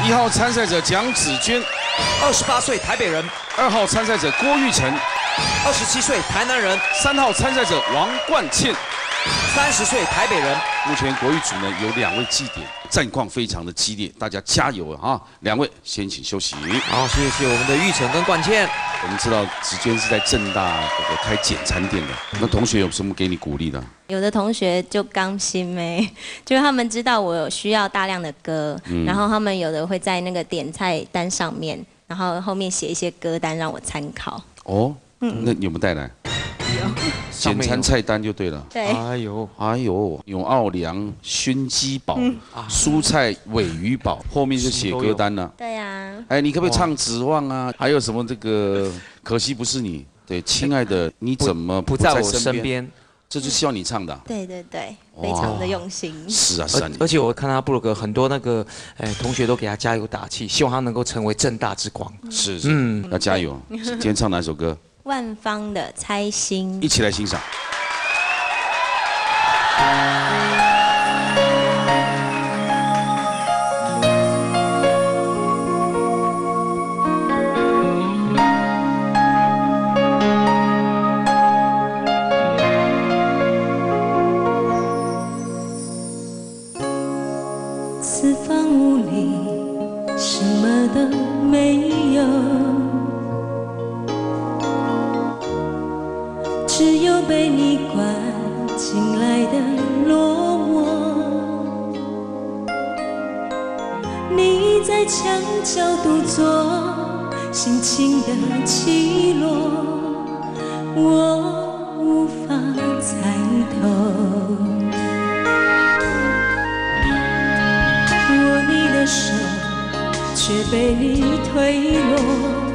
1号参赛者蒋芷娟 ，28岁台北人 ；2号参赛者郭玉成 ，27岁台南人 ；3号参赛者王冠倩 ，30岁台北人。 目前国语组呢有2位祭点，战况非常的激烈，大家加油啊！2位先请休息。 好，谢谢我们的玉成跟冠倩。 我们知道芷娟是在政大开简餐店的，那同学有什么给你鼓励的？ 有的同学就刚心没，就是他们知道我有需要大量的歌，然后他们有的会在那个点菜单上面，然后后面写一些歌单让我参考。 哦，那你有没有带来？ 有。 简餐菜单就对了。 对。 哎呦， 有奥良熏鸡堡、蔬菜尾鱼堡，后面就写歌单了。 对呀。 哎，你可不可以唱《指望》啊？还有什么这个？可惜不是你。对，亲爱的，你怎么不在我身边？这是希望你唱的。 对，非常的用心。 是啊， 而且我看他部落格很多那个同学都给他加油打气，希望他能够成为政大之光。 是，要加油。今天唱哪首歌？ 万芳的《猜心》， 一起来欣赏。 四方五里，什么都没有。只有被你关进来的落寞，你在墙角独坐，心情的起落，我无法猜透。握你的手，却被你推落。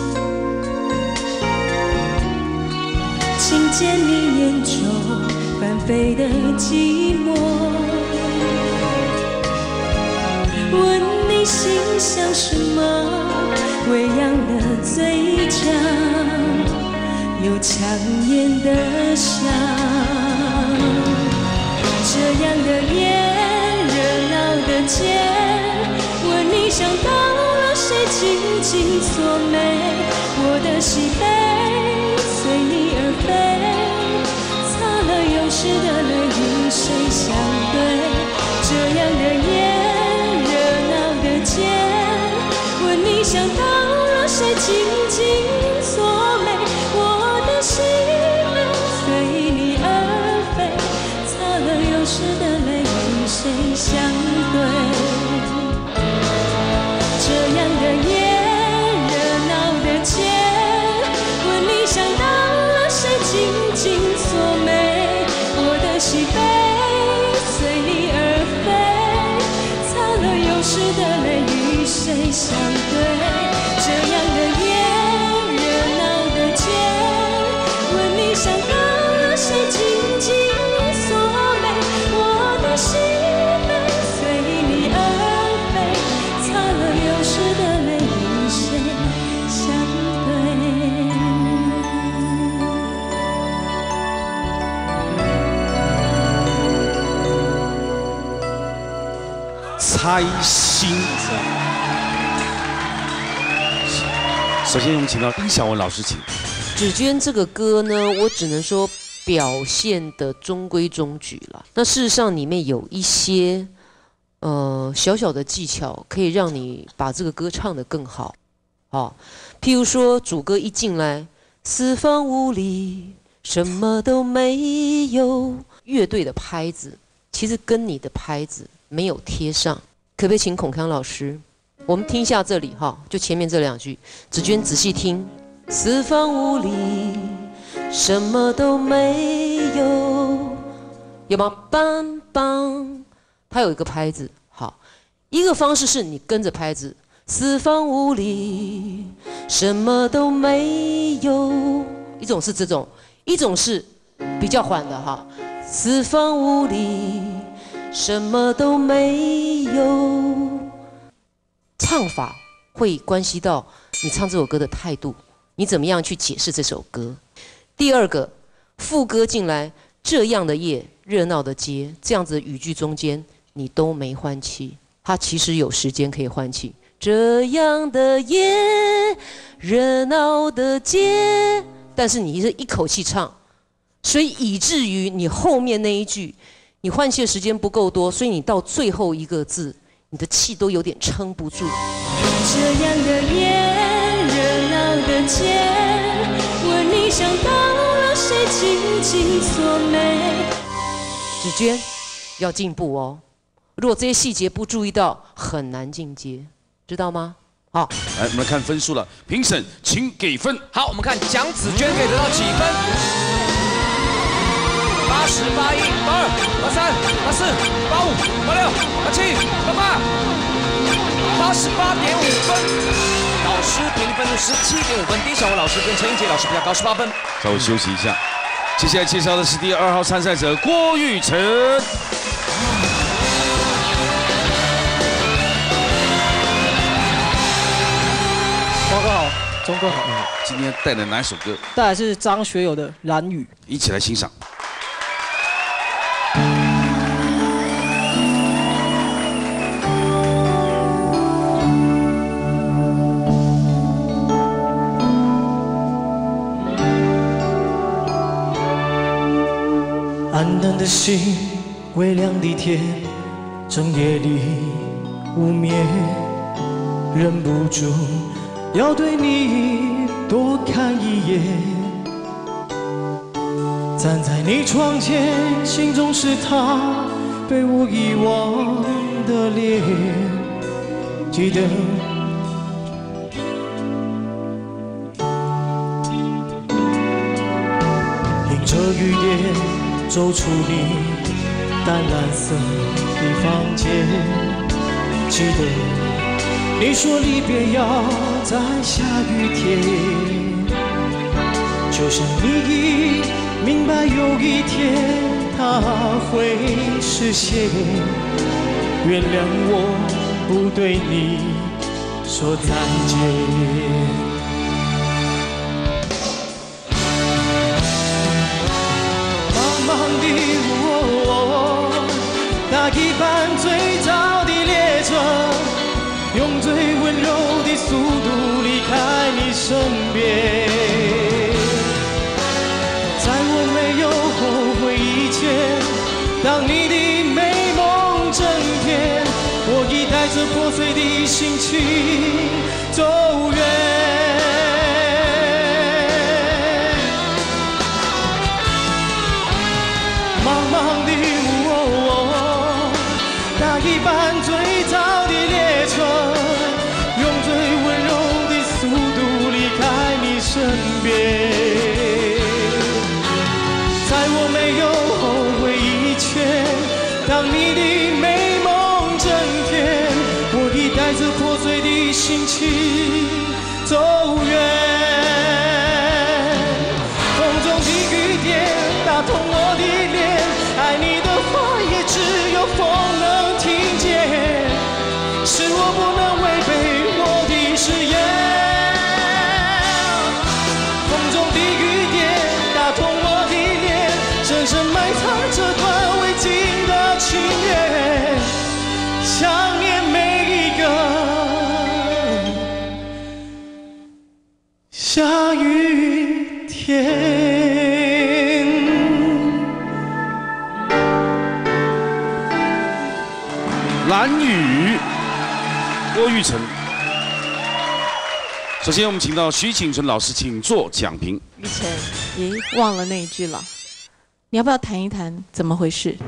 听见你眼中翻飞的寂寞，问你心想什么，微扬的嘴角，有强颜的笑。这样的夜，热闹的街，问你想到了谁，紧紧锁眉，我的喜悲随你而飞，擦了又湿的泪与谁相对？这样的夜，热闹的街，问你想到了谁，紧紧锁眉，我的心泪随你而飞，擦了又湿的泪与谁相对？这样的夜，热闹的街，问你想到了谁，紧紧锁眉，我的喜悲随你而飞，擦了又湿的泪与谁相对？这样的夜，热闹的街，问你想到了谁，紧紧锁眉，我的喜悲随你而飞，擦了又湿的泪与谁相对？ 猜心。首先，我们请到丁晓雯老师，请。 芷娟这个歌呢，我只能说表现的中规中矩了。那事实上里面有一些小小的技巧，可以让你把这个歌唱得更好。譬如说主歌一进来，四方五里什么都没有，乐队的拍子其实跟你的拍子没有贴上，可不可以请孔锵老师？我们听一下这里哈，就前面这2句，芷娟仔细听。四方五里，什么都没有，有吗？梆梆，它有一个拍子。好，一个方式是你跟着拍子，四方五里，什么都没有。一种是这种，一种是比较缓的哈，四方五里，什么都没有。唱法会关系到你唱这首歌的态度，你怎么样去解释这首歌。第二个，副歌进来，这样的夜，热闹的街，这样子的语句中间你都没换气，它其实有时间可以换气， 这样的夜，热闹的街。但是你是一口气唱，所以以至于你后面那一句，你换气的时间不够多，所以你到最后一个字，你的气都有点撑不住。 这样的夜，热闹的街，问你想到了谁，紧紧锁眉。 芷娟要进步哦，如果这些细节不注意到，很难进阶，知道吗？好， 来，我们来看分数了。评审，请给分。 好，我们看蒋芷娟可以得到几分？80、81、82、83、84、85、86、87、88，88.5分。老师评分是17.5分，丁小文老师跟陈英杰老师比较高18分。 稍微休息一下。接下来介绍的是第2号参赛者郭玉成。 报告好，钟哥好。 今天带来哪一首歌？ 带来是张学友的《蓝雨》， 一起来欣赏。 暗淡的心，微亮的天，整夜里无眠，忍不住要对你多看一眼。站在你窗前，心中是他被我遗忘的脸。记得迎着雨点走出你淡蓝色的房间。记得你说离别要在下雨天，就像你已明白有一天它会实现。原谅我不对你说再见。茫茫的那一班最早的列车，用最温柔的速度离开你身边。在我没有后悔以前，当你的美梦成甜，我已带着破碎的心情走远。茫茫的那一班最早的列车，用最温柔的速度离开你身边。在我没有后悔以前，当你的美梦成甜，我已带着破碎的心情走远。风中的雨点打痛我的脸，爱你的话也只有风能听见，是我不能违背我的誓言。风中的雨点打痛我的脸，深深埋藏这段未尽的情缘，想念每一个下雨天。 蓝雨，郭玉成。首先，我们请到徐景纯老师，请做讲评。 玉成，咦，忘了那一句了，你要不要谈一谈怎么回事？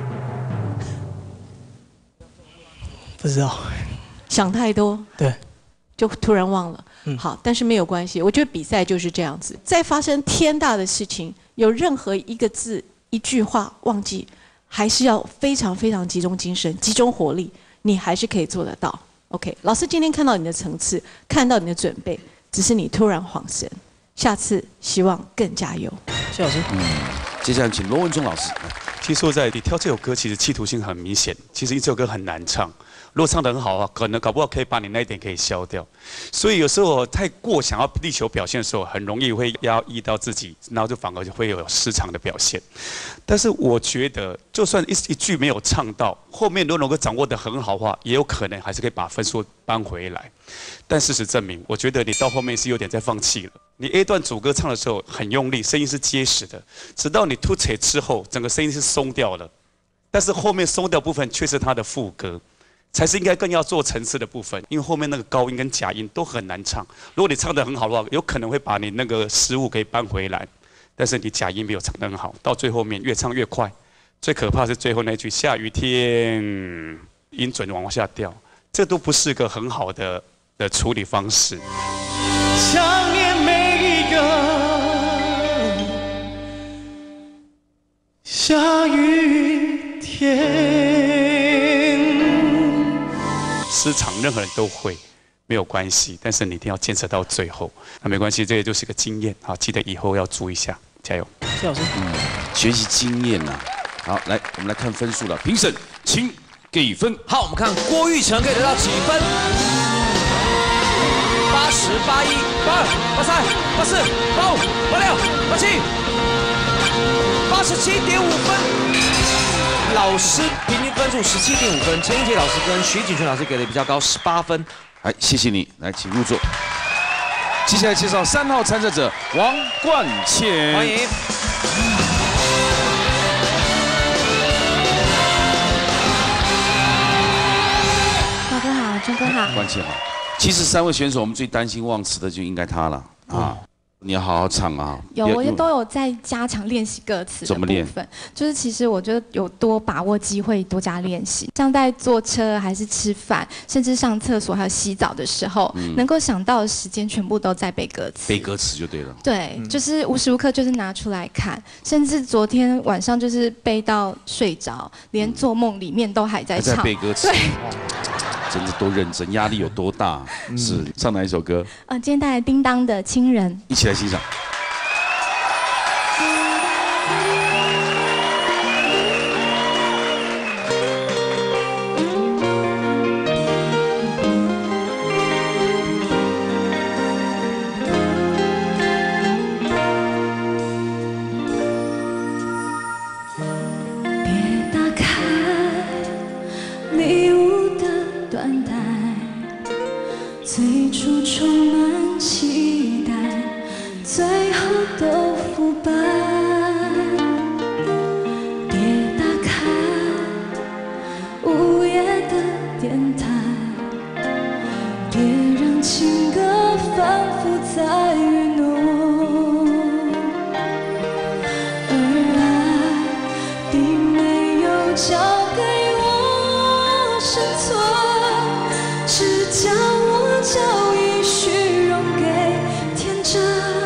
不知道， 想太多， 对， 就突然忘了。好，但是没有关系，我觉得比赛就是这样子，在发生天大的事情，有任何一个字、一句话忘记，还是要非常非常集中精神、集中火力，你还是可以做得到。OK， 老师今天看到你的层次，看到你的准备，只是你突然恍神，下次希望更加油。 谢老师。 接下来请罗文忠老师。 其实说在你挑这首歌，其实企图性很明显。其实这首歌很难唱。 如果唱得很好的话，可能搞不好可以把你那一点可以消掉。所以有时候太过想要力求表现的时候，很容易会压抑到自己，然后就反而就会有失常的表现。但是我觉得，就算一句没有唱到，后面如果能够掌握得很好的话，也有可能还是可以把分数扳回来。但事实证明，我觉得你到后面是有点在放弃了。你 A 段主歌唱的时候很用力，声音是结实的，直到你突扯之后，整个声音是松掉了。但是后面松掉部分却是它的副歌，才是应该更要做层次的部分，因为后面那个高音跟假音都很难唱。如果你唱得很好的话，有可能会把你那个失误给扳回来。但是你假音没有唱得很好，到最后面越唱越快，最可怕是最后那句下雨天，音准往下掉，这都不是个很好的处理方式。 想念每一个下雨天。 失常任何人都会，没有关系，但是你一定要坚持到最后。那没关系，这也就是个经验，好，记得以后要注意一下，加油。 谢老师，学习经验呐。好，来，我们来看分数了，评审请给分。 好，我们看郭玉成可以得到几分？80、81、82、83、84、85、86、87、87.5分。老师平均分数17.5分，陈英杰老师跟徐锦泉老师给的比较高，18分。 来，谢谢你，来，请入座。接下来介绍3号参赛者王冠茜， 欢迎。 老哥好，钟哥好。 冠茜好。其实3位选手，我们最担心忘词的就应该他了啊。你要好好唱啊！ 有，我也都有在加强练习歌词的部分。就是其实我觉得有多把握机会，多加练习。像在坐车还是吃饭，甚至上厕所还有洗澡的时候，能够想到的时间全部都在背歌词。 背歌词就对了。 对，就是无时无刻就是拿出来看，甚至昨天晚上就是背到睡着，连做梦里面都还在唱。 还在背歌词。对。真的多认真，压力有多大？是唱哪一首歌？ 今天带来叮当的《亲人》， 一起来欣赏。 别打开礼物的缎带，最初充满期待，最后都腐败。别打开午夜的电台，别让情歌反复在愚弄，而爱并没有交给我生存，只将我交易虚荣给天真。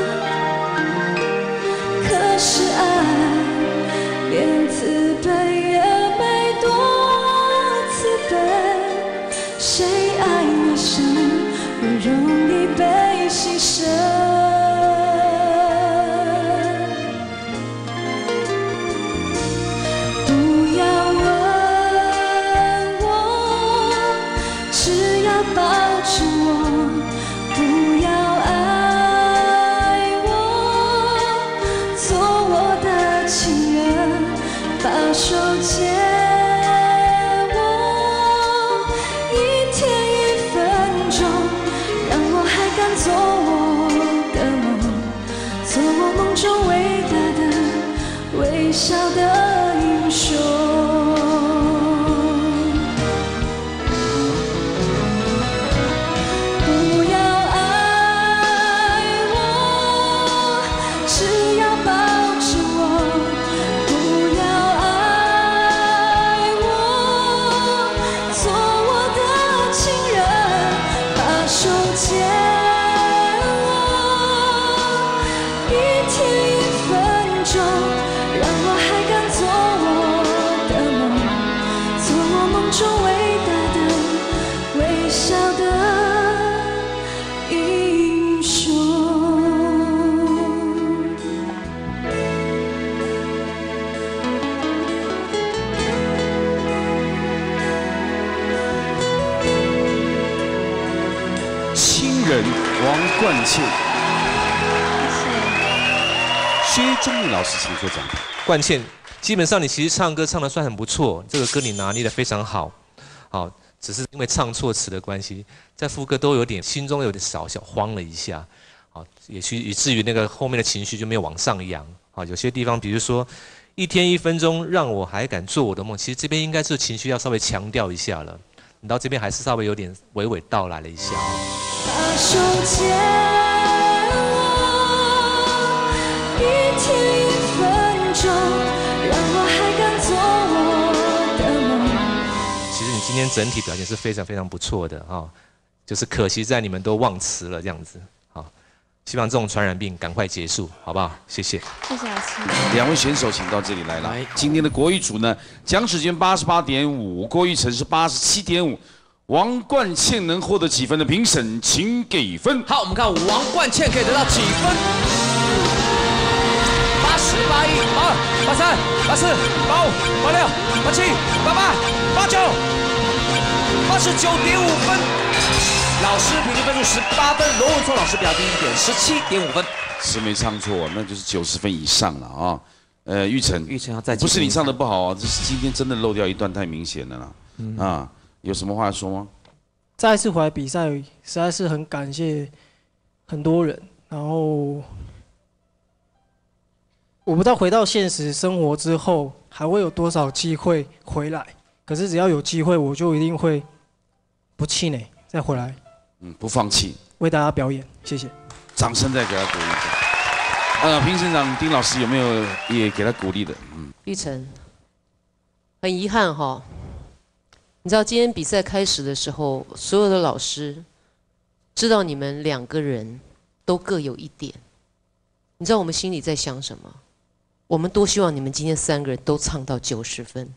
可是爱连慈悲也没多慈悲，谁爱一生越容易被牺牲？ 亲人王冠茜。薛忠义老师，请说讲。 冠茜，基本上你其实唱歌唱得算很不错，这个歌你拿捏得非常好，好，只是因为唱错词的关系，在副歌都有点心中有点小慌了一下，好，以至于那个后面的情绪就没有往上扬，好，有些地方比如说1天1分钟让我还敢做我的梦，其实这边应该是情绪要稍微强调一下了，你到这边还是稍微有点娓娓道来了一下。 把手牵我，1天1分钟，让我还敢做我的梦。 其实你今天整体表现是非常非常不错的啊，就是可惜在你们都忘词了这样子，好，希望这种传染病赶快结束，好不好？谢谢。 谢谢老师。 2位选手请到这里来了。今天的国语组呢，蒋芷娟88.5，郭玉成是87.5。王冠茜能获得几分的评审，请给分。 好，我们看王冠茜可以得到几分？80、81、82、83、84、85、86、87、88、89、89.5分。老师平均分数18分，罗文聪老师比较低一点，17.5分。 是没唱错，那就是90分以上了啊。玉成要再不是你唱的不好啊，这是今天真的漏掉一段太明显了啦。啊，有什么话说吗？ 再次回来比赛，实在是很感谢很多人。然后我不知道回到现实生活之后还会有多少机会回来，可是只要有机会，我就一定会不气馁再回来。 不放弃， 为大家表演，谢谢。 掌声再给他鼓励一下。评审长丁老师有没有也给他鼓励的？ 玉成，很遗憾哈。你知道今天比赛开始的时候，所有的老师知道你们2个人都各有1点。你知道我们心里在想什么？我们多希望你们今天3个人都唱到90分，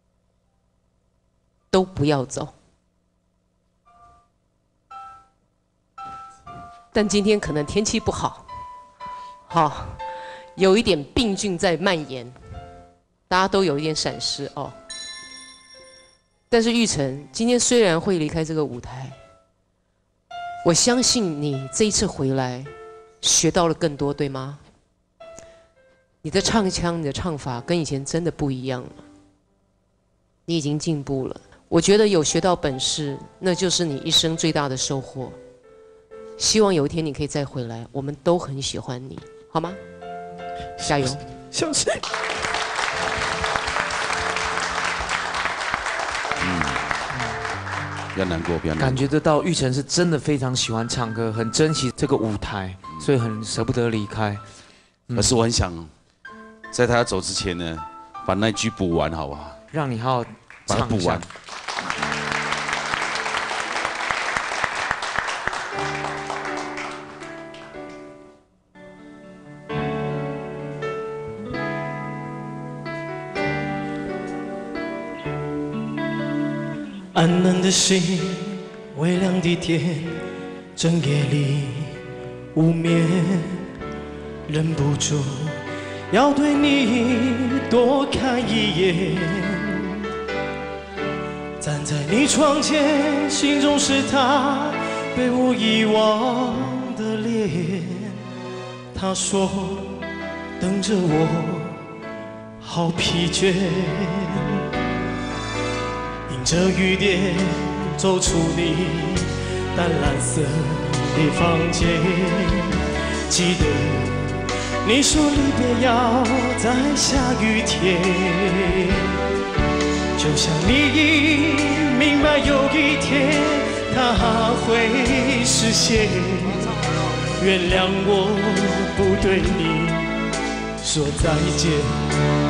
都不要走。但今天可能天气不好，好，有一点病菌在蔓延，大家都有一点闪失哦。但是玉成今天虽然会离开这个舞台，我相信你这一次回来学到了更多，对吗？你的唱腔、你的唱法跟以前真的不一样了，你已经进步了。我觉得有学到本事，那就是你一生最大的收获。希望有一天你可以再回来，我们都很喜欢你，好吗？加油！ 小心。 不要难过，不要难过。 感觉得到玉成是真的非常喜欢唱歌，很珍惜这个舞台，所以很舍不得离开。 可是我很想，在他走之前呢，把那句补完，好不好？ 让你好好把它补完。 暗淡的心，微凉的天，整夜里无眠，忍不住要对你多看一眼。站在你窗前，心中是他被我遗忘的脸。他说等着我，好疲倦。迎着雨点走出你淡蓝色的房间，记得你说离别要在下雨天，就像你已明白有一天它会实现。原谅我不对你说再见。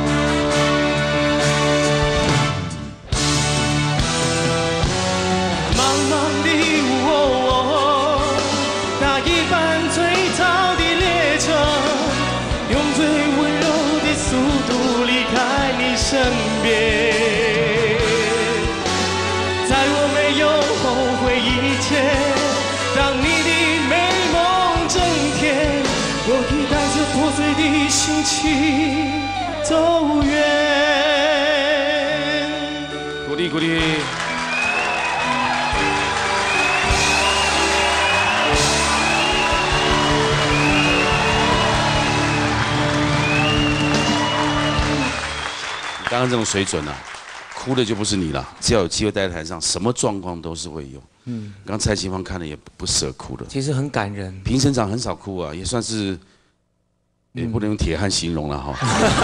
身边，在我没有后悔以前，当你的美梦整天，我已带着破碎的心情走刚刚这种水准啊，哭的就不是你了。只要有机会待在台上，什么状况都是会有。刚蔡琴芳看了也不舍哭的。 其实很感人。 评审长很少哭啊，也算是。也不能用铁汉形容了哈。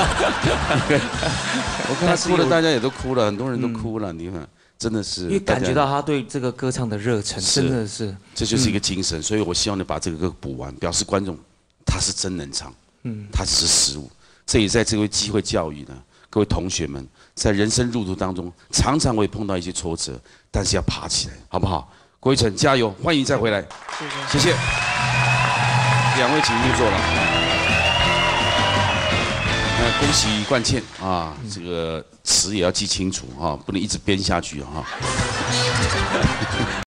我看他哭了，大家也都哭了，很多人都哭了。你看，真的是， 因为感觉到他对这个歌唱的热忱，真的是， 这就是一个精神。所以我希望你把这个歌补完，表示观众他是真能唱，他只是失误。这也在这个机会教育呢，各位同学们，在人生路途当中，常常会碰到一些挫折，但是要爬起来，好不好？郭一晨加油，欢迎再回来，谢谢。两位请入座了。恭喜冠茜啊！这个词也要记清楚啊，不能一直编下去啊。